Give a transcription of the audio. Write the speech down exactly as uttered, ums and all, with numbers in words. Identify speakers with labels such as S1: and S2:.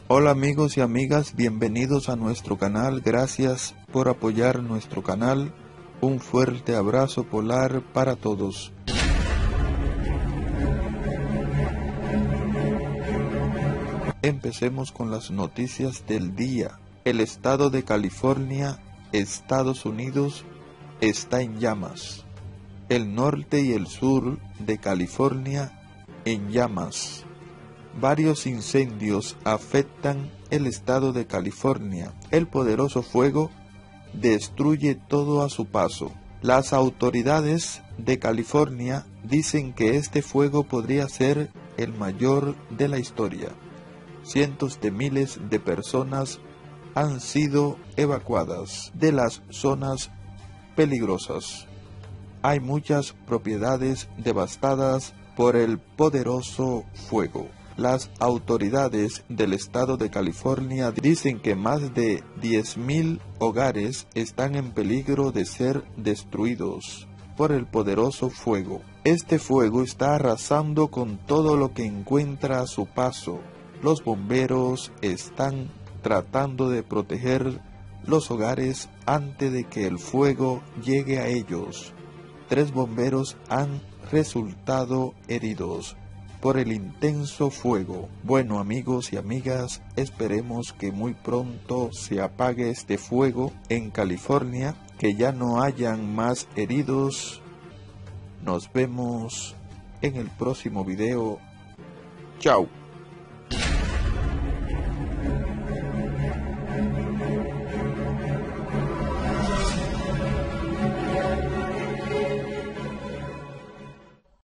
S1: Hola amigos y amigas, bienvenidos a nuestro canal, gracias por apoyar nuestro canal, un fuerte abrazo polar para todos. Empecemos con las noticias del día. El estado de California, Estados Unidos, está en llamas. El norte y el sur de California en llamas. Varios incendios afectan el estado de California. El poderoso fuego destruye todo a su paso. Las autoridades de California dicen que este fuego podría ser el mayor de la historia. Cientos de miles de personas han sido evacuadas de las zonas peligrosas. Hay muchas propiedades devastadas por el poderoso fuego. Las autoridades del estado de California dicen que más de diez mil hogares están en peligro de ser destruidos por el poderoso fuego. Este fuego está arrasando con todo lo que encuentra a su paso. Los bomberos están tratando de proteger los hogares antes de que el fuego llegue a ellos. Tres bomberos han resultado heridos por el intenso fuego. Bueno amigos y amigas, esperemos que muy pronto se apague este fuego en California, que ya no hayan más heridos. Nos vemos en el próximo video. Chao.